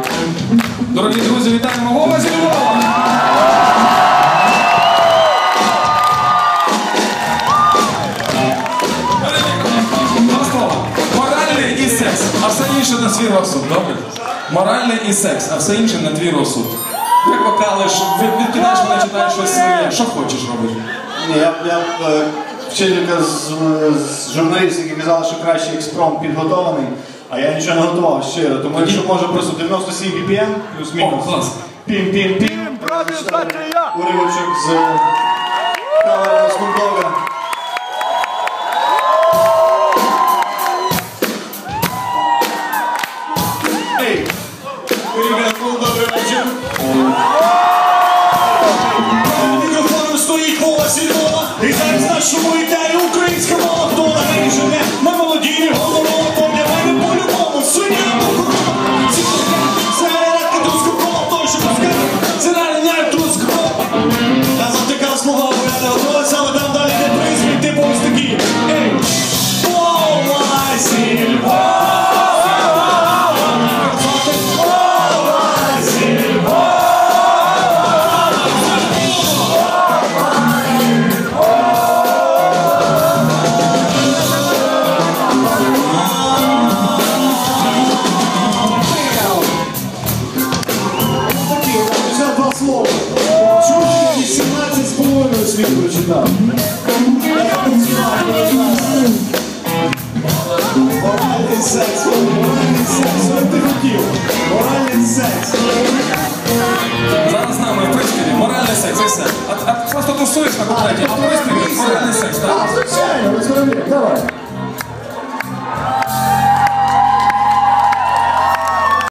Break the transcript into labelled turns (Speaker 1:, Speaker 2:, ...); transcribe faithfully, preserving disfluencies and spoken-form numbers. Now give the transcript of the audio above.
Speaker 1: Дорогі друзі, вітаємо Вова зі Львова! Два слова. Моральний і секс, а все інше на свій розсуд, добре? Моральний і секс, а все інше на твій розсуд. Як вокали, відкидаєш мене, читаєш щось своє, що хочеш робити?
Speaker 2: Ні, я, я е, вчителька з, з журналістів, які казали, що краще експромт підготований, а я нічого не готував щиро, тому якщо може просто дев'яносто сім бі пі ем, плюс-мінус.
Speaker 1: О, клас.
Speaker 2: Пім-пім-пім. Уривочок з кавера з Кунтога. Ей! Ребятку, добрий вечір. Мікрофоном стоїть Вова зі Львова, і зараз нашому ідею українська мова, хто на неї живе, на молодій голову, то для мене по-любому свиня або корова. Це рядка трускопова, той, що пускає, це рання трускопова. Я завтикав слова, бо я не готовий, але там далі не призвіть, типу ось такі. Ей! Вова зі Львова. вісімнадцять з половиною світ прочитав. Моральний секс, моральний секс, що ти хотів? Моральний секс.
Speaker 1: Зараз з нами в приспіві моральний секс і все. А, а просто тусуєш на куплеті, а в приспіві моральний секс, так?
Speaker 2: А, звичайно, розповідь, давай.